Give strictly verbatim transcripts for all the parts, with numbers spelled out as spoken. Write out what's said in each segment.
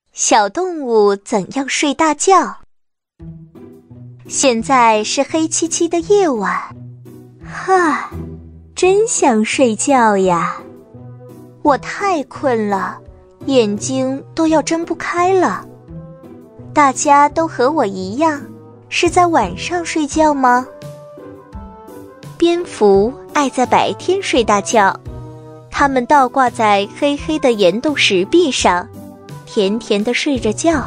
小动物怎样睡大觉？现在是黑漆漆的夜晚，哈，真想睡觉呀！我太困了，眼睛都要睁不开了。大家都和我一样，是在晚上睡觉吗？蝙蝠爱在白天睡大觉，它们倒挂在黑黑的岩洞石壁上，甜甜地睡着觉。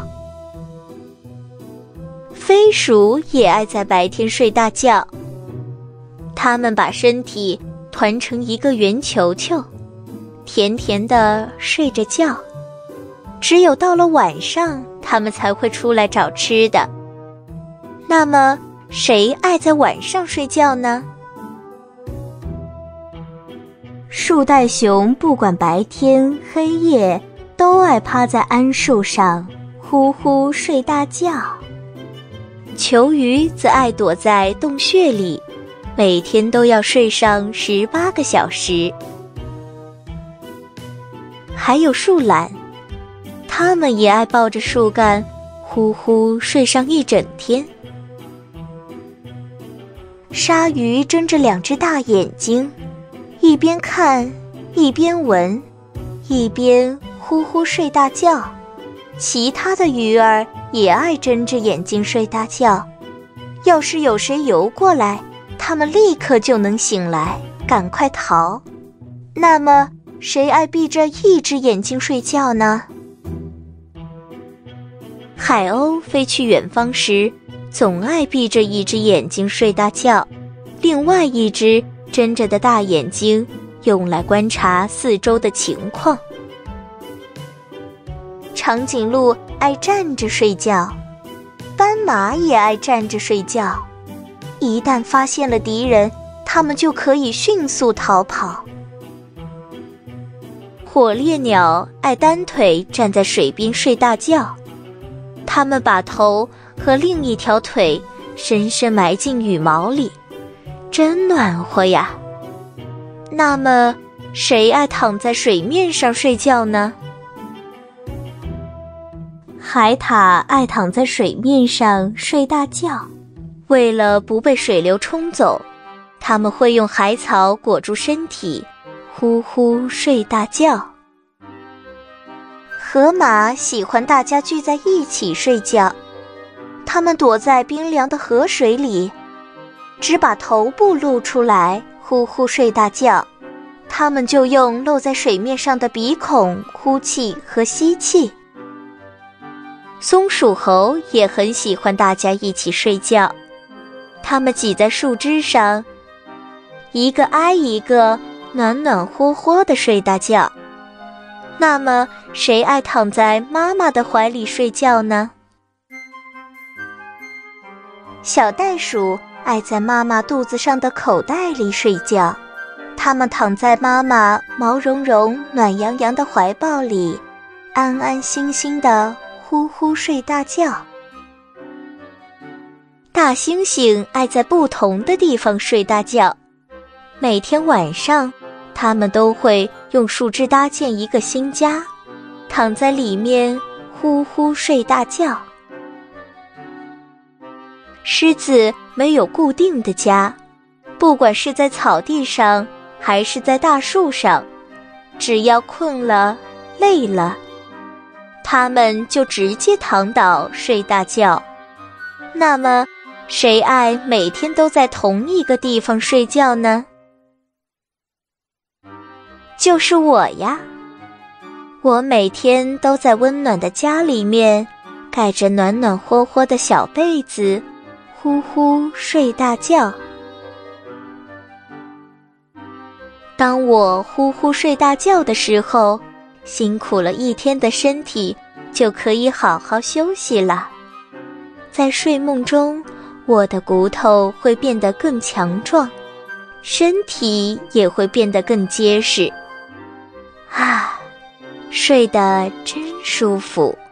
飞鼠也爱在白天睡大觉，它们把身体团成一个圆球球，甜甜地睡着觉。只有到了晚上，它们才会出来找吃的。那么，谁爱在晚上睡觉呢？树袋熊不管白天黑夜，都爱趴在桉树上呼呼睡大觉。球鱼则爱躲在洞穴里，每天都要睡上十八个小时。还有树懒，它们也爱抱着树干呼呼睡上一整天。鲨鱼睁着两只大眼睛，一边看一边闻，一边呼呼睡大觉。其他的鱼儿也爱睁着眼睛睡大觉，要是有谁游过来，它们立刻就能醒来，赶快逃。那么，谁爱闭着一只眼睛睡觉呢？海鸥飞去远方时，总爱闭着一只眼睛睡大觉，另外一只睁着的大眼睛用来观察四周的情况。长颈鹿爱站着睡觉，斑马也爱站着睡觉。一旦发现了敌人，它们就可以迅速逃跑。火烈鸟爱单腿站在水边睡大觉，它们把头和另一条腿深深埋进羽毛里，真暖和呀。那么，谁爱躺在水面上睡觉呢？海獭爱躺在水面上睡大觉，为了不被水流冲走，它们会用海草裹住身体，呼呼睡大觉。河马喜欢大家聚在一起睡觉，它们躲在冰凉的河水里，只把头部露出来，呼呼睡大觉。它们就用露在水面上的鼻孔呼气和吸气。松鼠猴也很喜欢大家一起睡觉，它们挤在树枝上，一个挨一个，暖暖和和地睡大觉。那么，谁爱躺在妈妈的怀里睡觉呢？小袋鼠爱在妈妈肚子上的口袋里睡觉，它们躺在妈妈毛茸茸、暖洋洋的怀抱里，安安心心地呼呼睡大觉。大猩猩爱在不同的地方睡大觉，每天晚上，它们都会用树枝搭建一个新家，躺在里面呼呼睡大觉。狮子没有固定的家，不管是在草地上还是在大树上，只要困了累了，它们就直接躺倒睡大觉。那么，谁爱每天都在同一个地方睡觉呢？就是我呀！我每天都在温暖的家里面，盖着暖暖和和的小被子，呼呼睡大觉。当我呼呼睡大觉的时候，辛苦了一天的身体就可以好好休息了。在睡梦中，我的骨头会变得更强壮，身体也会变得更结实。啊，睡得真舒服。